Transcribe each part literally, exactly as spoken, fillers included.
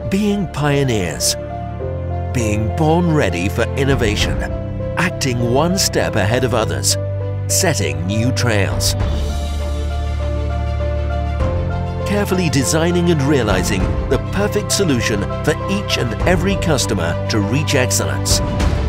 Being pioneers. Being born ready for innovation. Acting one step ahead of others. Setting new trails. Carefully designing and realizing the perfect solution for each and every customer to reach excellence.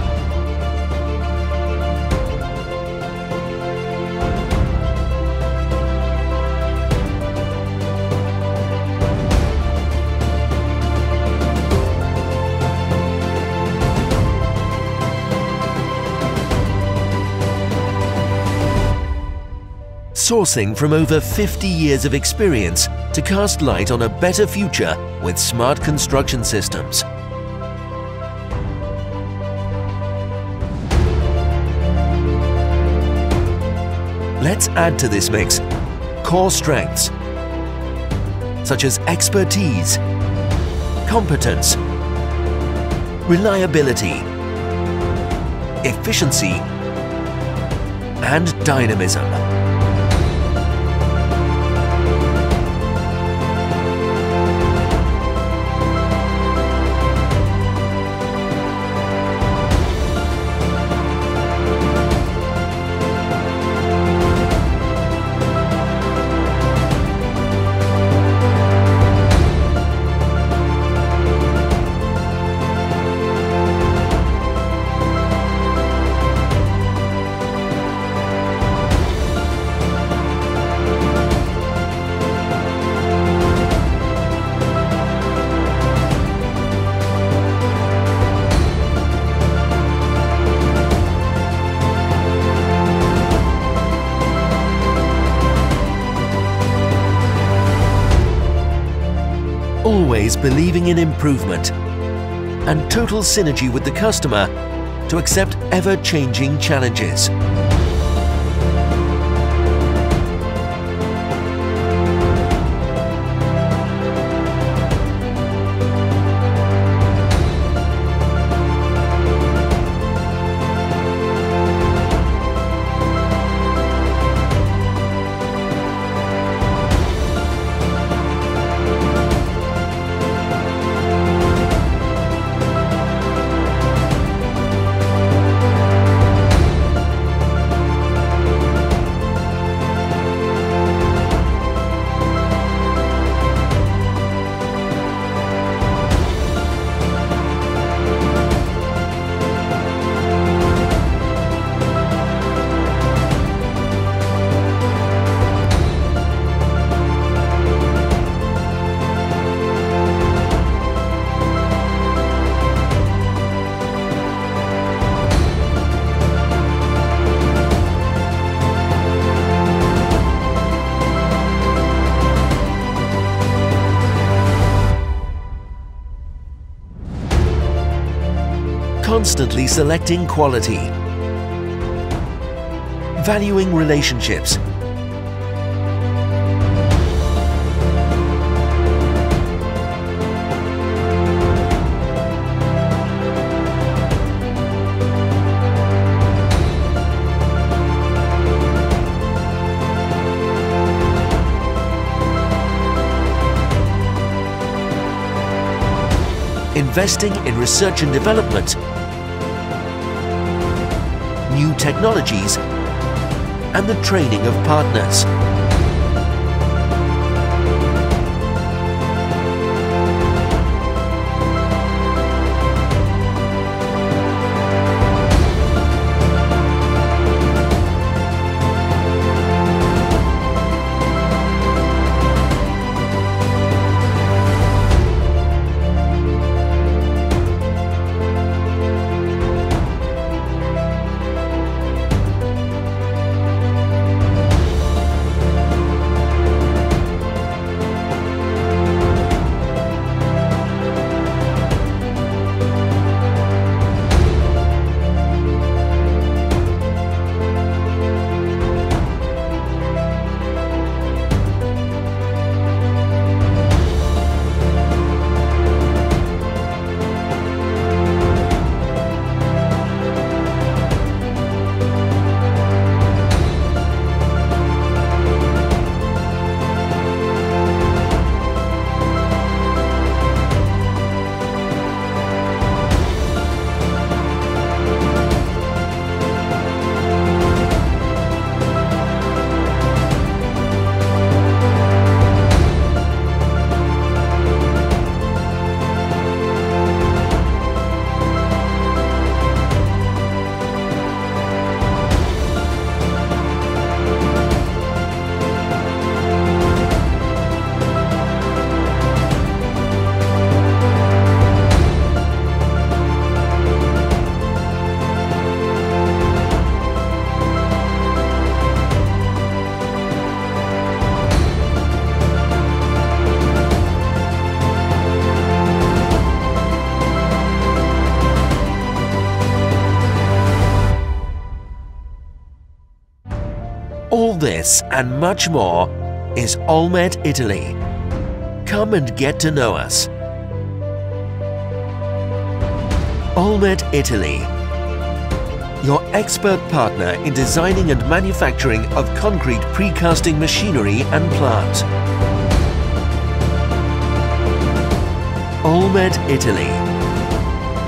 Sourcing from over fifty years of experience to cast light on a better future with smart construction systems. Let's add to this mix core strengths such as expertise, competence, reliability, efficiency, and dynamism. Always believing in improvement and total synergy with the customer to accept ever-changing challenges. Constantly selecting quality, valuing relationships, investing in research and development, new technologies, and the training of partners. All this and much more is Olmet Italy. Come and get to know us. Olmet Italy, your expert partner in designing and manufacturing of concrete precasting machinery and plant. Olmet Italy,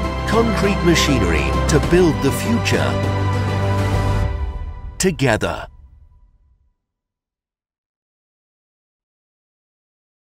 concrete machinery to build the future together.